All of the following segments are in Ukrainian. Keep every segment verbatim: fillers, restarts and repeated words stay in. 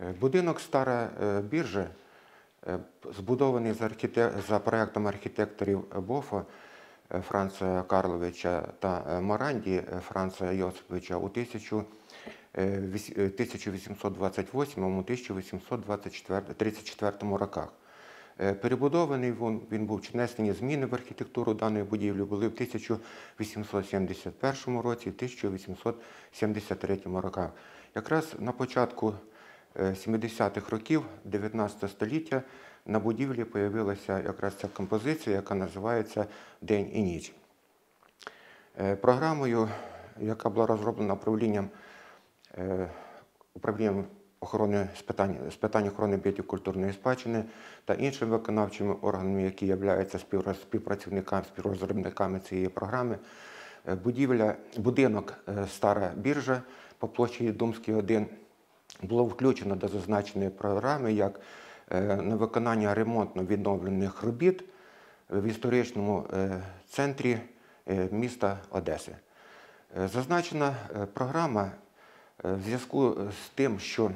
Будинок Стара Біржа, збудований за, архітек... за проєктом архітекторів Бофа Франца Карловича та Моранді Франца Йосиповича у тисяча вісімсот двадцять восьмому — тисяча вісімсот тридцять четвертому роках. Перебудований він, він був, внесені зміни в архітектуру даної будівлі були в тисяча вісімсот сімдесят першому році і тисяча вісімсот сімдесят третьому роках. Якраз на початку сімдесятих років дев'ятнадцятого століття на будівлі з'явилася якраз ця композиція, яка називається «День і ніч». Програмою, яка була розроблена управлінням, управлінням охорони, з питань, з питань охорони об'єктів культурної спадщини та іншими виконавчими органами, які являються співпрацівниками, співрозробниками цієї програми, будівля, будинок Стара Біржа по площі Думській, один, було включено до зазначеної програми як на виконання ремонтно-відновлених робіт в історичному центрі міста Одеси. Зазначена програма в зв'язку з тим, що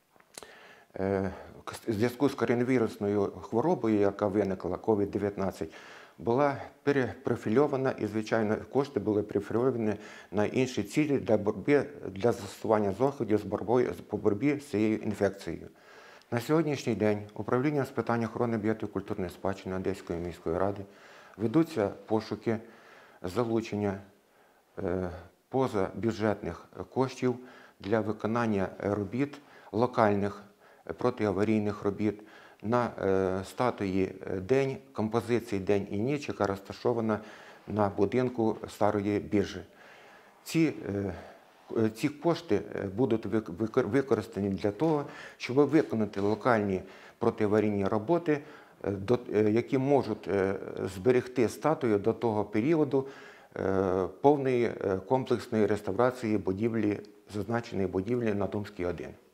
в зв'язку з коронавірусною хворобою, яка виникла, ковід дев'ятнадцять, була перепрофільована і, звичайно, кошти були перепрофільовані на інші цілі для боротьби, для застосування заходів з боротьбою, по боротьбі з цією інфекцією. На сьогоднішній день управлінням з питань охорони об'єктів культурної спадщини Одеської міської ради ведуться пошуки залучення позабюджетних коштів для виконання робіт, локальних протиаварійних робіт на статуї «День», композиції «День і ніч», яка розташована на будинку Старої Біржі. Ці, ці кошти будуть використані для того, щоб виконати локальні протиаварійні роботи, які можуть зберегти статую до того періоду повної комплексної реставрації будівлі, зазначеної будівлі на Думській, один.